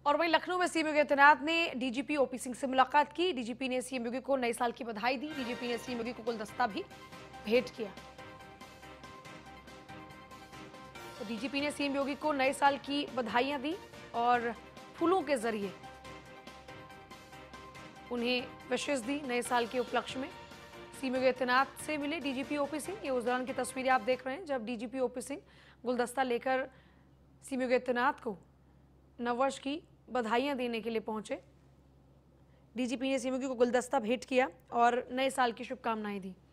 और वहीं लखनऊ में सीएम योगी आदित्यनाथ ने डीजीपी ओपी सिंह से मुलाकात की। डीजीपी ने सीएम योगी को नए साल की बधाई दी। डीजीपी ने सीएम योगी को गुलदस्ता भी भेंट किया। तो डीजीपी ने सीएम योगी को नए साल की बधाइयां दी और फूलों के जरिए उन्हें विशेष दी। नए साल के उपलक्ष्य में सीएम योगी आदित्यनाथ से मिले डीजीपी ओपी सिंह। ये उस दौरान की तस्वीरें आप देख रहे हैं जब डीजीपी ओपी सिंह गुलदस्ता लेकर सीएम योगी आदित्यनाथ को नववर्ष की बधाइयां देने के लिए पहुंचे। डीजीपी ने सीएम योगी को गुलदस्ता भेंट किया और नए साल की शुभकामनाएं दी।